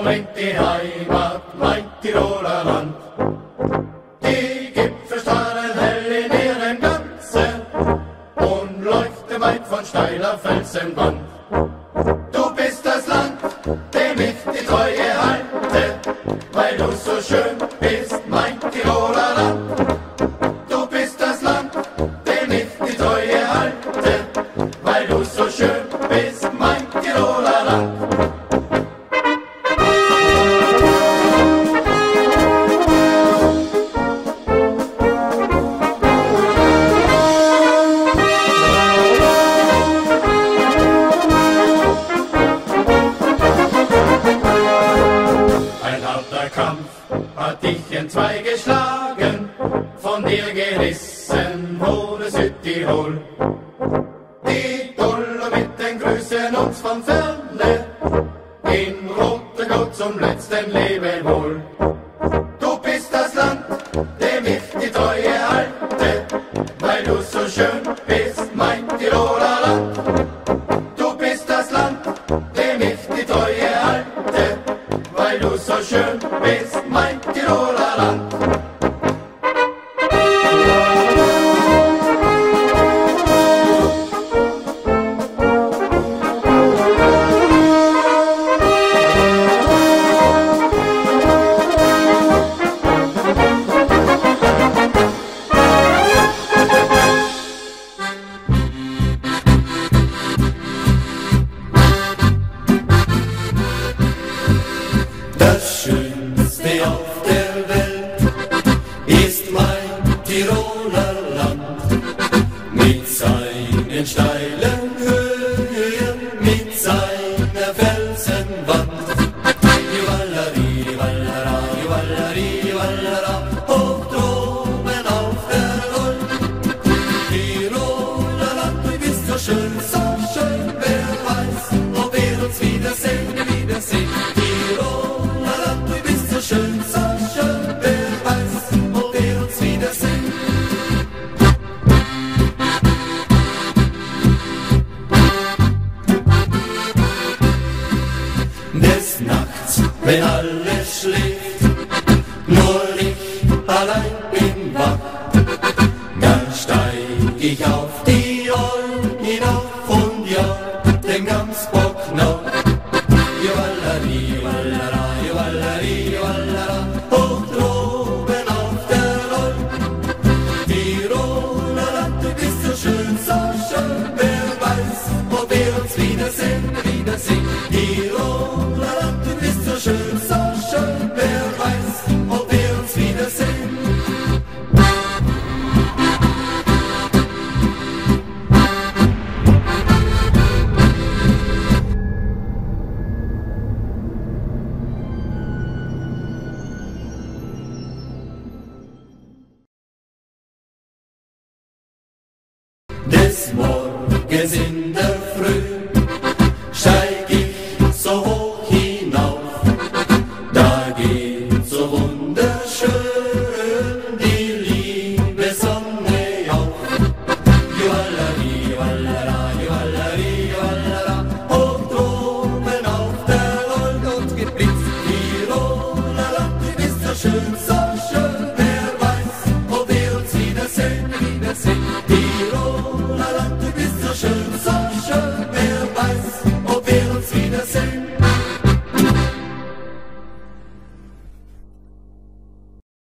lenkt die Heimat, mein Tiroler Land. Die Gipfel strahlen hell in ihrem Glanze und leuchten weit von steiler Felsenwand. Du bist das Land, dem ich die Treue halte, weil du so schön bist, mein Tiroler Land. Du bist das Land, dem ich die Treue halte, weil du so schön bist, mein Tiroler Land. Hat dich entzwei geschlagen, von dir gerissen wurde Südtirol. Die Dolomiten grüßen uns von ferne, in roter Glut zum letzten Lebewohl. Du bist das Land, dem ich die Treue halte, weil du so schön bist, mein Tiroler Land. Du bist das Land, dem ich die Treue halte, weil du so schön bist, mein Tiroler Land. Das Schönste auf der Welt ist mein Tiroler Land, mit seinen steilen Höhen, mit seiner Felsenwand. Juwalari, wallara, juwalari, wallara, hoch droben auf der Olm. Tiroler Land, du bist so schön, wer weiß, ob wir uns wiedersehen. Schön, wer weiß, ob wir uns wiedersehen. Des Nachts, wenn alles schläft, nur ich allein bin wach, dann steig ich auf die Olm hinauf und jag den Gamsbock noch. Juwalari, wallara, juwalari, wallara, hoch droben auf der Olm. Tiroler Land, du bist so schön, wer weiß, ob wir uns wiedersehen. Tiroler Land, du bist so schön, wer weiß, ob wir uns wiedersehen. Des Morgens in der